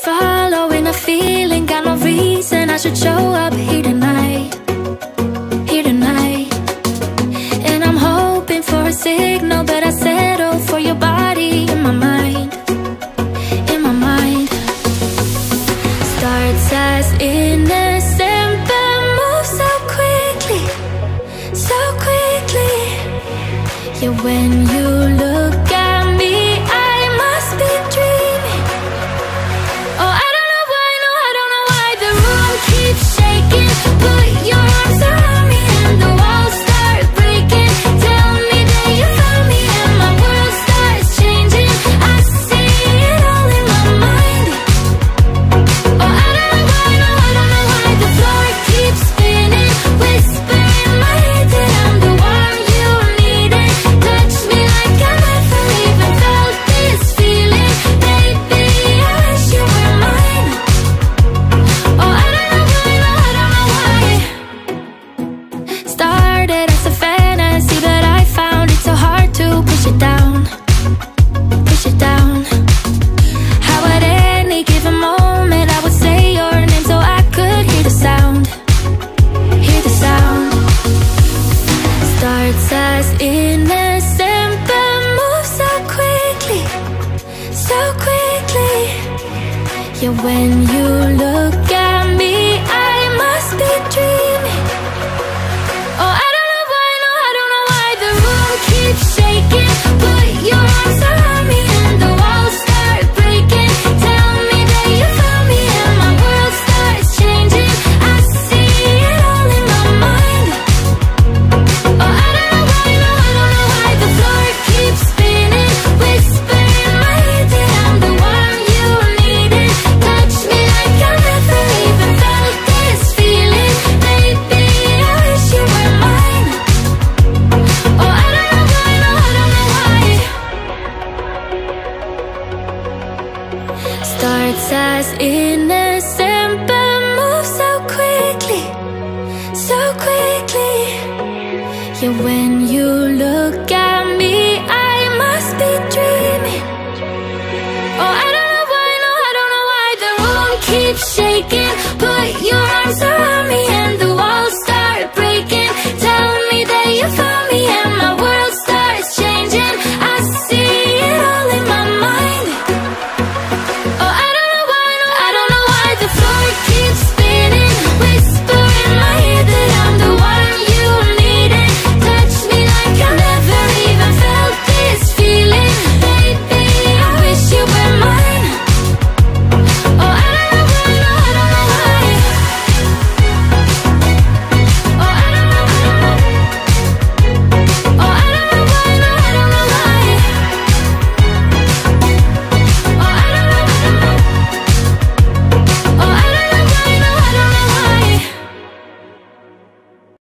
following a feeling, got no reason I should show up here tonight. Here tonight. And I'm hoping for a signal, but I settle for your body in my mind. In my mind. Starts as innocent but moves so quickly. So quickly. Yeah, when you look at me, I must be dreaming. Oh, I don't know why, no, I don't know why. The room keeps shaking. Put your arms around me and the walls start breaking. Tell me that you found me and my world starts changing. I see it all in my mind. Oh, I don't know why, no, I don't know why. The floor keeps spinning. Whisper in my head that I'm the one you needed. Touch me like I never even felt this feeling. Baby, I wish you were mine. Oh, I don't know why, no, I don't know why. Started as a fantasy, but I found it so hard to push it down. Push it down. How at any given moment I would say your name so I could hear the sound. Hear the sound. Starts as innocent but moves so quickly. So quickly. Yeah, when you look at me, I must be dreaming. Oh, I don't know why, no, I don't know why. The room keeps shaking. Put your arms around me and the walls start breaking. Tell me that you found me and my world starts changing. I see it all in my mind. Oh, I don't know why, no, I don't know why. The floor keeps spinning. Whisper in my head that I'm the one you needed. Touch me like I never even felt this feeling. Baby, I wish you were mine. Oh, I don't know why, no, I don't know why. Starts as innocent